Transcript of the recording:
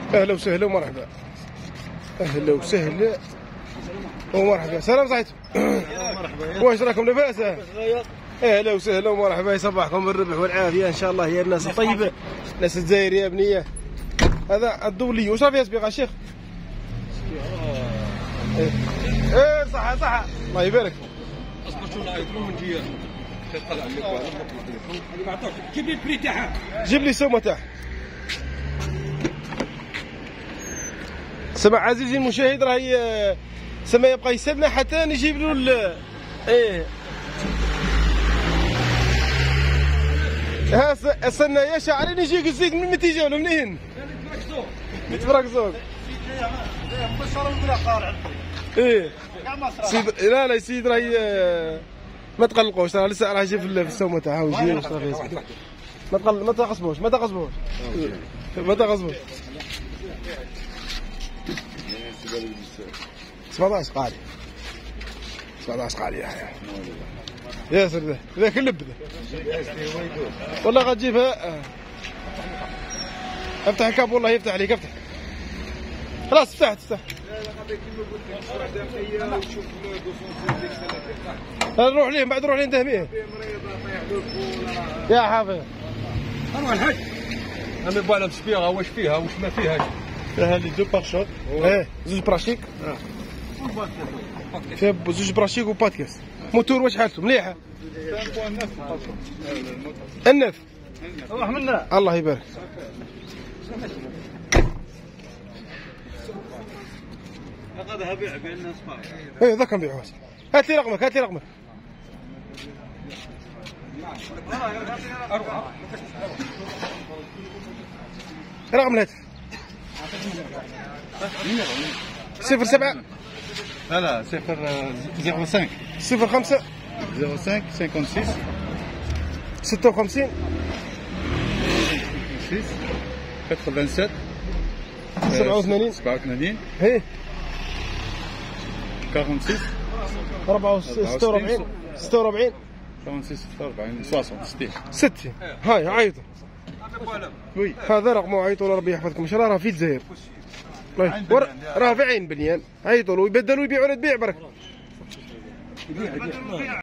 اهلا وسهلا ومرحبا. اهلا وسهلا ومرحبا. سلام صحيتو. واش راكم لاباس؟ اهلا وسهلا ومرحبا. يصبحكم بالربح والعافيه ان شاء الله يا الناس الطيبه، الناس الجزائريه بنيه. هذا الدولي واش راه فيها سبيغه الشيخ؟ ايه صح صح الله يبارك. اصبر شو نعيطلو من جهه تطلع لك جيب لي البري تاعها، جيب لي السومه تاعها. سمع عزيزي المشاهد، راهي سما يبقى يستنى حتى نجيب له ايه ها استنى يا شاعري نجيك الزيت من متى جاو منين؟ نتفرق زوق ايه سيد. لا لا سيد راهي ما تقلقوش، راه لسه راه يجي في السومه تاعها ويجي واش راه فيها. ما تغصبوش ما تغصبوش ما تغصبوش. 17 قالي 17 قالي يا سر ذاك اللب والله غتجيبها. افتح الكاب والله يفتح عليك. افتح خلاص فتحت. نروح ليه بعد، نروح ليه ندهميه يا حافظ. اروح الحج انا بالها بسبيغه واش فيها واش ما فيهاش. هذه دو بارشوت ايه زوج براشيك فيها زوج براشيك وباتكاس. موتور واش حالته؟ مليحه. النف روح منا الله يبارك. هذا بيع الناس فاهم. ايه ذاك نبيعوه. هات لي رقمك هات لي رقمك. رقم الهاتف 07 لا 05 05 05 56 56 87 87 هي 46 46 46 46 46 60 60. هاي عيطوا. وي هذا رقمه، عيطوا له ربي يحفظكم. ان شاء الله راه في الجزائر، راه في عين بنيان. عيطوا له يبدلوا يبيعوا ولا تبيع برك.